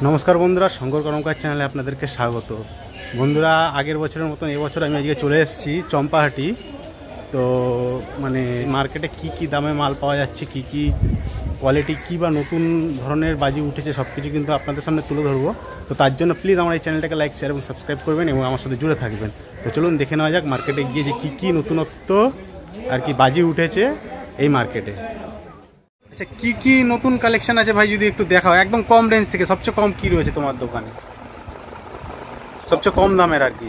নমস্কার বন্ধুরা, শঙ্কর কর্মকার চ্যানেলে আপনাদেরকে স্বাগত। বন্ধুরা, আগের বছরের মতন এবছর আমি আজকে চলে এসেছি চম্পাহাটি। তো মানে মার্কেটে কি কি দামে মাল পাওয়া যাচ্ছে, কি কি কোয়ালিটি, কী বা নতুন ধরনের বাজি উঠেছে, সব কিছু কিন্তু আপনাদের সামনে তুলে ধরবো। তো তার জন্য প্লিজ আমার এই চ্যানেলটাকে লাইক, শেয়ার এবং সাবস্ক্রাইব করবেন এবং আমার সাথে জুড়ে থাকবেন। তো চলুন দেখে নেওয়া যাক মার্কেটে গিয়ে যে কী কী নতুনত্ব আর কি বাজি উঠেছে এই মার্কেটে। আচ্ছা, কি কি নতুন কালেকশন আছে ভাই, যদি একটু দেখাও। একদম কম রেঞ্জ থেকে সবচেয়ে কম কি রয়েছে তোমার দোকানে, সবচেয়ে কম দামের আর কি?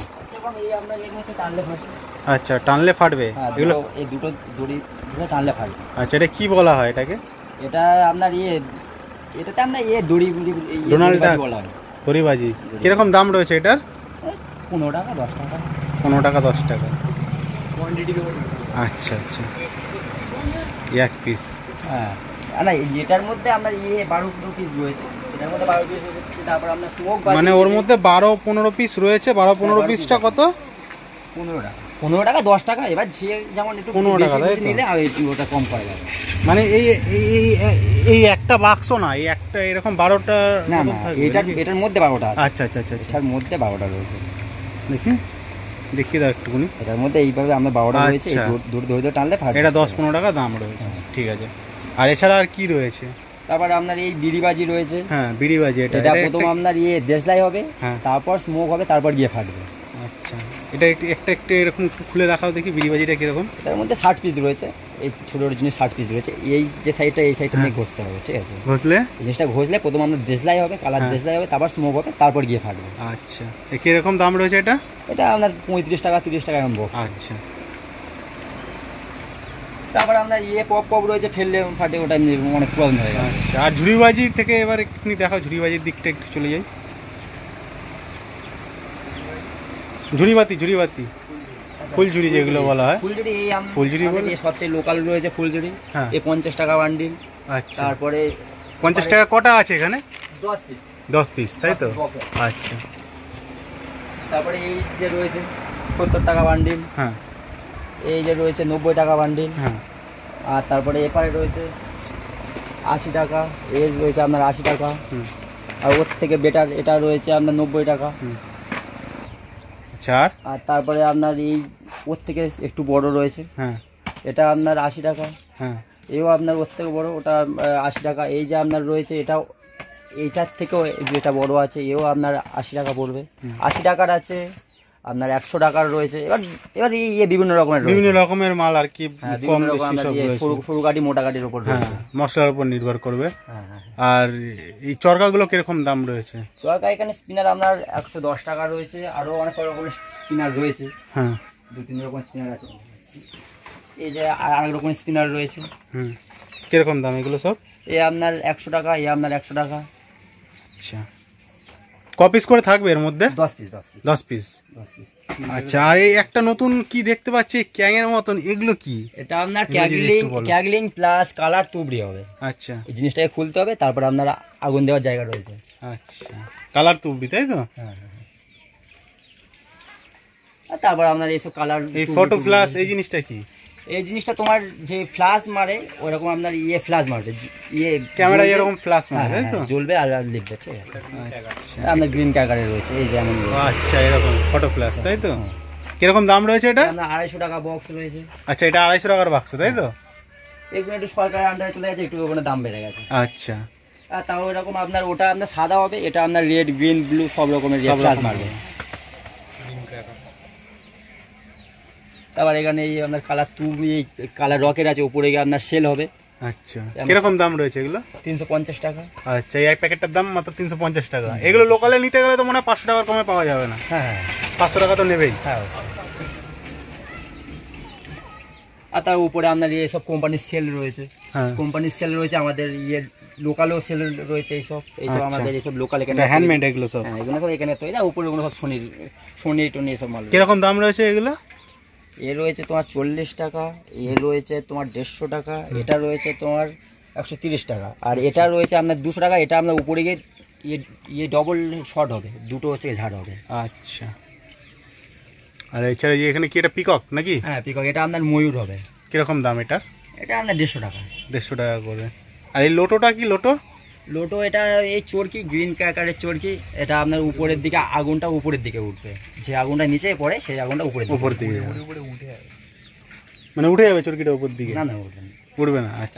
আচ্ছা, টানলে ফাটবে এগুলো? এই দুটো দড়ি টানলে ফাটবে। আচ্ছা, এটা কি বলা হয় এটাকে? এটা আপনার এটাতে আপনার দড়ি ডোনাল্ড ডাক বলা হয়, দড়িবাজি। কিরকম দাম রয়েছে এটার? 15 টাকা 10 টাকা। 15 টাকা 10 টাকা। আচ্ছা আচ্ছা, এক পিস। হ্যাঁ না, এটার মধ্যে আপনার 12 পিস রয়েছে। এটার মধ্যে 12 পিস রয়েছে। তারপর আপনার স্মোক মানে ওর মধ্যে 12-15 পিস রয়েছে। 12-15 পিসটা কত? 15 টাকা। 15 টাকা 10 টাকা। এবার যে যেমন একটু 15 টাকা নিলে আর ওটা কম করা যাবে। মানে এই একটা বাক্স না, এই একটা এরকম 12টা? না না, এটার মধ্যে 12টা আছে। আচ্ছা আচ্ছা আচ্ছা, এটার মধ্যে 12টা রয়েছে। দেখি দাও একটুখানি। এটার মধ্যে এইভাবে আমরা 12টা রয়েছে। দূর ধরে টানলে ফাটবে। এটা 10-15 টাকা দাম রয়েছে। ঠিক আছে। আর এছাড়া আর কি রয়েছে? তারপরে আপনার এই বিড়িবাজি রয়েছে। হ্যাঁ, বিড়িবাজি। এটা প্রথম আপনার দেশলাই হবে, তারপর স্মোক হবে, তারপর গিয়ে ফাটবে। আচ্ছা, এটা একটা এরকম একটু খুলে দেখাও দেখি বিড়িবাজিটা কিরকম। এটার মধ্যে 60 পিস রয়েছে। এই ছোট জিনিস 60 পিস রয়েছে। এই যে সাইডটা, এই সাইডটা নিয়ে ঘষতে হবে। ঠিক আছে, ঘষলে এই জিনিসটা ঘষলে প্রথম আপনার দেশলাই হবে, কালার দেশলাই হবে, তারপর স্মোক হবে, তারপর গিয়ে ফাটবে। আচ্ছা, কিরকম দাম রয়েছে এটা? এটা আপনার 35 টাকা 30 টাকা এমন বক্স। আচ্ছা। তারপর আপনার পপ রয়েছে, ফেললে ফাটে, ওটা অনেক প্রবলেম হয়ে গেছে। আচ্ছা, আর ঝুড়িবাজি থেকে এবার একটু দেখাও, ঝুড়িবাজির দিকটা একটু চলে যাই। ঝুড়িবাতি ফুলঝুরি যেগুলো বলা হয়, ফুলঝুরি বলে সবচেয়ে লোকাল রয়েছে ফুলঝুরি। এই 50 টাকা বান্ডিল। আচ্ছা, তারপরে 50 টাকা কটা আছে এখানে? 10 পিস, তাই তো? আচ্ছা। তারপরে এই যে রয়েছে 70 টাকা বান্ডিল। হ্যাঁ, এই যে রয়েছে 90 টাকা বান্ডিল। হ্যাঁ, আর তারপরে এপারে রয়েছে 80 টাকা। এর রয়েছে আপনার 80 টাকা। আর ওর থেকে বেটার এটা রয়েছে আপনার 90 টাকা। আর তারপরে আপনার এই ওর থেকে একটু বড় রয়েছে। হ্যাঁ, এটা আপনার 80 টাকা। হ্যাঁ, এও আপনার ওর থেকে বড়, ওটা 80 টাকা। এই যে আপনার রয়েছে এটাও, এইটার থেকেও যেটা বড় আছে, এও আপনার 80 টাকা পড়বে। 80 টাকার আছে, আপনার 100 টাকার রয়েছে। এবার বিভিন্ন রকমের মাল আর কি, কম বেশি সব রয়েছে। সরু গাড়ি মোটা গাড়ির উপর রয়েছে, মশলার উপর নির্ভর করবে। আর এই চরকাগুলো কিরকম দাম রয়েছে? চরকা এখানে স্পিনার আপনার 110 টাকা রয়েছে। আরো অনেক রকমের স্পিনার রয়েছে। হ্যাঁ, 2-3 রকমের স্পিনার আছে। এই যে আরেক রকমের স্পিনার রয়েছে। কিরকম দাম এগুলো সব? এই আপনার 100 টাকা, এই আপনার 100 টাকা। আচ্ছা, কপিস করে থাকবে এর মধ্যে? 10 পিস। আচ্ছা, আর এই একটা নতুন কি দেখতে পাচ্ছি, ক্যাং এর মতন, এগুলো কি? এটা আপনার ক্যাগলিং প্লাস কালার তুবড়ি হবে। আচ্ছা, এই জিনিসটাকে খুলতে হবে, তারপর আপনার আগুন দেওয়ার জায়গা রয়েছে। আচ্ছা, কালার তুবড়ি, তাই তো? হ্যাঁ। আর তারপর আপনার এইসব কালার, এই ফটো ফ্ল্যাশ, এই জিনিসটা কি? এই জিনিসটা তোমার যে ফ্ল্যাশ মারে, ওরকম আপনার ফ্ল্যাশ মারবে, ক্যামেরা এরকম ফ্ল্যাশ মারে, তাই তো? জ্বলবে আর লিখবে। ঠিক আছে, আপনার গ্রিন ক্যাকারে রয়েছে এই যেমন। আচ্ছা, এরকম ফটো ফ্ল্যাশ, তাই তো? কিরকম দাম রয়েছে এটা? আপনার 250 টাকা বক্স রয়েছে। আচ্ছা, এটা 250 টাকার বাক্স, তাই তো? এগুলো একটু সরকারের আন্ডারে চলে গেছে, একটু ওখানে দাম বেড়ে গেছে। আচ্ছা, আর তাও এরকম আপনার ওটা আপনার সাদা হবে, এটা আপনার রেড, গ্রিন, ব্লু সব রকমের ফ্ল্যাশ মারবে। তারপর এখানে এই আপনার কালার তুবড়ি, কালার রকেট আছে, উপরে গিয়ে আপনার সেল হবে। আচ্ছা, কিরকম দাম রয়েছে এগুলো? 350 টাকা। আচ্ছা, এই এক প্যাকেটটার দাম মাত্র 350 টাকা। এগুলো লোকালে নিতে গেলে তো মনে হয় 500 টাকার কমে পাওয়া যাবে না? হ্যাঁ, 500 টাকা তো নেবেই। হ্যাঁ, আর তার উপরে আপনার এইসব কোম্পানির সেল রয়েছে। হ্যাঁ, কোম্পানির সেল রয়েছে, আমাদের লোকালেও সেল রয়েছে। এইসব আমাদের এইসব লোকাল এখানে হ্যান্ডমেড, এগুলো সব। হ্যাঁ, এগুলো সব এখানে তৈরি। আর উপরে ওগুলো সব সোনি টনি এসব মাল। কিরকম দাম রয়েছে এগুলো? এ রয়েছে তোমার 40 টাকা, এ রয়েছে তোমার 150 টাকা, এটা রয়েছে তোমার 130 টাকা, আর এটা রয়েছে আপনার 200 টাকা। এটা আপনার উপরে গিয়ে ডবল শট হবে, দুটো হচ্ছে ঝাড় হবে। আচ্ছা, আর এছাড়া এখানে কি এটা পিকক নাকি? হ্যাঁ, পিকক। এটা আপনার ময়ূর হবে। কিরকম দাম এটা? এটা আপনার 150 টাকা। 150 টাকা করে। আর এই লোটোটা কি লোটো? লোটো এটা এই চরকি, গ্রিন ক্র্যাকারের চরকি। এটা আপনার উপরের দিকে আগুনটা উপরের দিকে উঠবে, যে আগুনটা নিচে পড়ে সেই আগুনটা উপরের দিকে উপর দিকে মানে উঠে যাবে চরকিটা উপর দিকে? না উঠবে না। আচ্ছা।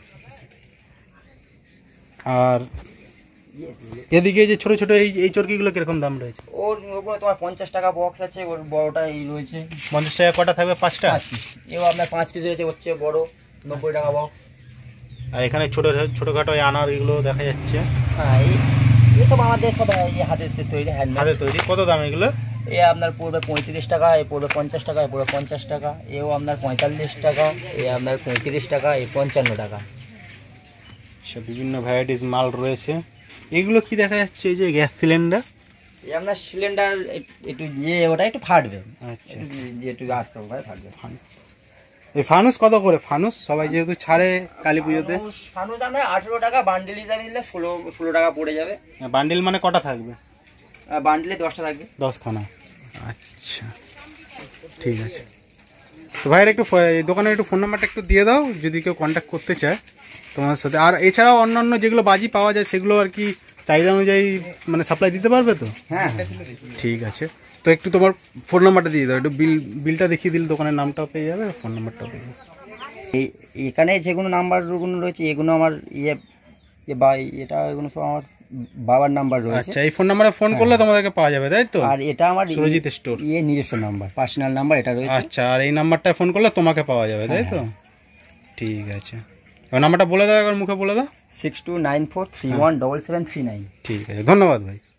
আর এদিকে যে ছোট ছোট এই চরকিগুলো কিরকম দাম রয়েছে? ওগুলো তোমার 50 টাকা বক্স আছে, ওর বড়টা এই রয়েছে 50 টাকা। কটা থাকবে? 5টা? 5 পিস। এও আপনার 5 পিস রয়েছে, হচ্ছে বড় 90 টাকা বক্স। আর এখানে ছোটখাটো আনার এগুলো দেখা যাচ্ছে। হ্যাঁ, এইসব আমাদের সব হাতের তৈরি, হাতের তৈরি। কত দাম এগুলো? এ আপনার পড়বে 35 টাকা, এ পড়বে 50 টাকা, এ পড়বে 50 টাকা, এও আপনার 45 টাকা, এ আপনার 35 টাকা, এ 55 টাকা। সব বিভিন্ন ভ্যারাইটিস মাল রয়েছে। এগুলো কি দেখা যাচ্ছে? এই যে গ্যাস সিলিন্ডার। এই আপনার সিলিন্ডার একটু ওটা একটু ফাটবে। আচ্ছা, একটু আস্তে করে ফাটবে। এই ফানুস কত করে? ফানুস সবাই যেহেতু ছাড়ে কালী পুজোতে। ফানুস আমরা 18 টাকা, বান্ডিল হিসাবে নিলে 16 টাকা পড়ে যাবে। বান্ডিল মানে কটা থাকবে? বান্ডিলে 10টা থাকবে। 10 খানা। আচ্ছা, ঠিক আছে। তো ভাইয়ের একটু দোকানের একটু ফোন নাম্বারটা একটু দিয়ে দাও, যদি কেউ কন্ট্যাক্ট করতে চায় তোমার সাথে। আর এছাড়াও অন্যান্য যেগুলো বাজি পাওয়া যায় সেগুলো আর কি চাহিদা অনুযায়ী মানে সাপ্লাই দিতে পারবে তো? হ্যাঁ, ঠিক আছে। তো একটু তোমার ফোন নাম্বারটা দিয়ে দাও, একটু বিলটা দেখিয়ে দিলে দোকানের নামটাও পেয়ে যাবে, ফোন নাম্বারটাও পেয়ে যাবে। এখানে যেগুলো নাম্বারগুলো রয়েছে এগুলো আমার এটা এগুলো সব আমার বাবার নাম্বার রয়েছে। আচ্ছা, এই ফোন নাম্বারে ফোন করলে তোমাদেরকে পাওয়া যাবে, তাই তো? আর এটা আমার সুরজিৎ স্টোর নিজস্ব নাম্বার, পার্সোনাল নাম্বার এটা রয়েছে। আচ্ছা, আর এই নাম্বারটায় ফোন করলে তোমাকে পাওয়া যাবে, তাই তো? ঠিক আছে। নাম্বারটা বলে দাও, একবার মুখে বলে দাও। 6294317739। ঠিক আছে, ধন্যবাদ ভাই।